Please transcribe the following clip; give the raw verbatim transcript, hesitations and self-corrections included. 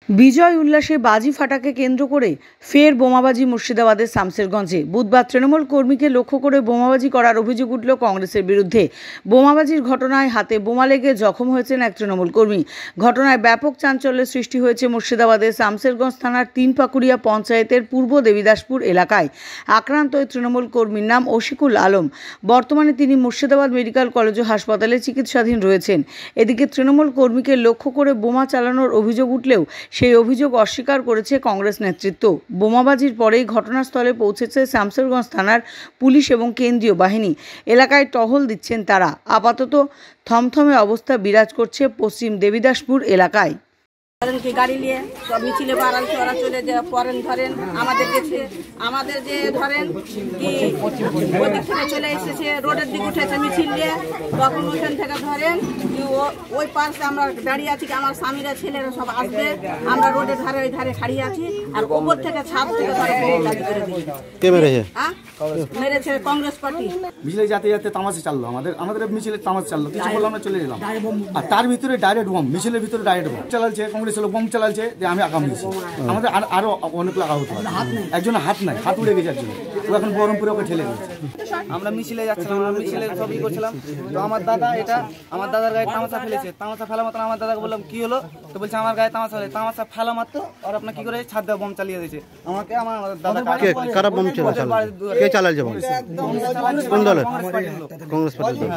বিজয় উল্লাসে বাজি ফাটাকে কেন্দ্র করে ফের বোমাবাজি মুর্শিদাবাদের শামসেরগঞ্জে। বুধবার তৃণমূল কর্মীকে লক্ষ্য করে বোমাবাজি করার অভিযোগ উঠল কংগ্রেসের বিরুদ্ধে। বোমাবাজির ঘটনায় হাতে বোমা লেগে জখম হয়েছেন এক তৃণমূল কর্মী। ঘটনায় ব্যাপক চাঞ্চল্যের সৃষ্টি হয়েছে মুর্শিদাবাদের শামসেরগঞ্জ থানার তিনপাকুড়িয়া পঞ্চায়েতের পূর্ব দেবীদাসপুর এলাকায়। আক্রান্ত ওই তৃণমূল কর্মীর নাম ওশিকুল আলম। বর্তমানে তিনি মুর্শিদাবাদ মেডিকেল কলেজ ও হাসপাতালে চিকিৎসাধীন রয়েছেন। এদিকে তৃণমূল কর্মীকে লক্ষ্য করে বোমা চালানোর অভিযোগ উঠলেও সেই অভিযোগ অস্বীকার করেছে কংগ্রেস নেতৃত্ব। বোমাবাজির পরেই ঘটনাস্থলে পৌঁছেছে শামসেরগঞ্জ থানার পুলিশ এবং কেন্দ্রীয় বাহিনী। এলাকায় টহল দিচ্ছেন তারা। আপাতত থমথমে অবস্থা বিরাজ করছে পশ্চিম দেবীদাসপুর এলাকায়। কি গাড়ি নিয়ে সব মিছিলে বাড়াচ্ছে, ওরা চলে যায় পরেন ধরেন আমাদের গেছে, আমাদের যে ধরেন কি ওদিক থেকে চলে এসেছে, রোডের দিকে উঠেছে মিছিল নিয়ে, তখন ওইখান থেকে ধরেন কি ওই পাশে আমরা দাঁড়িয়ে আছি, আমার স্বামীরা ছেলেরা সব আসবে, আমরা রোডের ধারে ওই ধারে খাড়িয়ে আছি, আর ওপর থেকে ছাদ থেকে মেরেছে কংগ্রেস পার্টি। মিছিলে যাতে যাতে তামাশা চাললো, আমাদের আমাদের মিছিলে তামাশা চাললো, কিছু বললো আমরা চলে এলাম, আর তার ভিতরে ডাইরেক্ট বম, মিছিলের ভিতরে ডাইরেক্ট বম চালাচ্ছে, কংগ্রেস লোক বম চালাচ্ছে যে আমি আগাম দিয়েছি। আমাদের আরো অনেক লাগা হতো, একজনের হাত নাই, হাত উড়ে গেছে একজন, ও এখন বহরমপুরে ওকে ঠেলে গেছে। আমরা মিছিলে যাচ্ছিলাম, আমরা মিছিলে সবই করছিলাম, তো আমার দাদা এটা আমার দাদার গায়ে তামাশা ফেলেছে, তামাশা ফেলা মতো আমার দাদাকে বললাম কি হলো, তো বলছে আমার গায়ে তামাশা ফেলে, তামাশা ফেলা মাত্র আর আপনার কি করে ছাদ দেওয়া বম চালিয়ে দিয়েছে আমাকে। আমার দাদা কারা বম চালাচ্ছে? কে চালাচ্ছে বম? কোন দলের? কংগ্রেস পার্টি।